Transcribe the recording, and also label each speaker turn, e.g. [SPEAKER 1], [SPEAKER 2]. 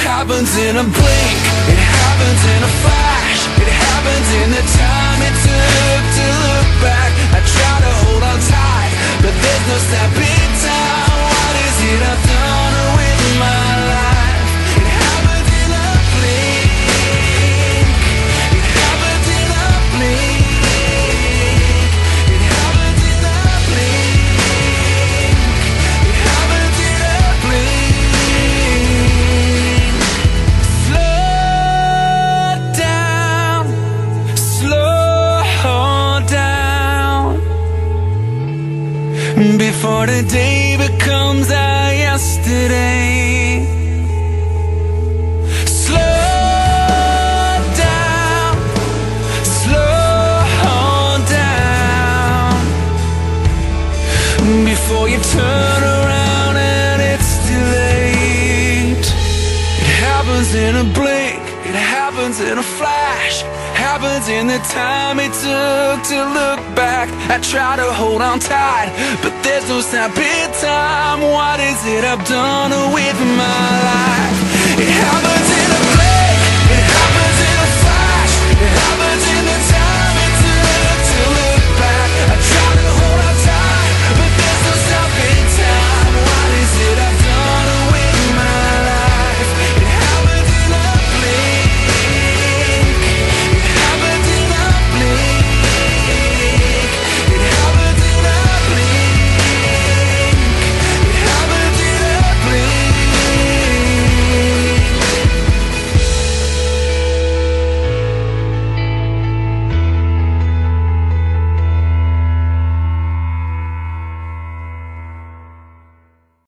[SPEAKER 1] happens in a blink, it happens in a flash, it happens in the time it took to look back. I try to hold on tight, but there's no stopping time. What is it I've done with my life? It happens in a blink, it happens in a blink, it happens in a blink, it happens in a blink. Slow down, before the day becomes our yesterday. Slow down, before you turn around and it's too late. It happens in a blink, it happens in a flash, happens in the time it took to look back. I try to hold on tight, but there's no stopping time. What is it I've done with